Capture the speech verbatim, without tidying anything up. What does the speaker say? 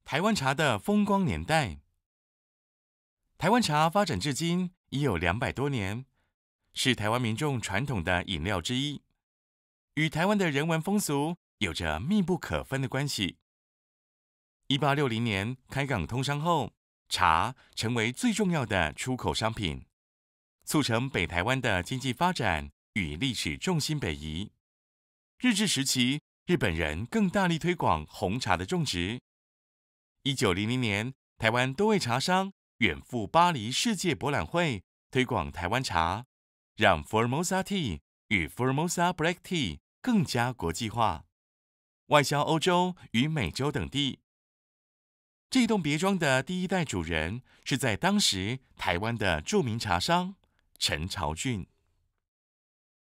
台湾茶的风光年代。台湾茶发展至今已有两百多年，是台湾民众传统的饮料之一，与台湾的人文风俗有着密不可分的关系。一八六零年开港通商后，茶成为最重要的出口商品，促成北台湾的经济发展与历史重心北移。日治时期，日本人更大力推广红茶的种植。一九零零年，台湾多位茶商远赴巴黎世界博览会，推广台湾茶，让 Formosa Tea 与 Formosa Black Tea 更加国际化，外销欧洲与美洲等地。这栋别庄的第一代主人是在当时台湾的著名茶商陈朝俊。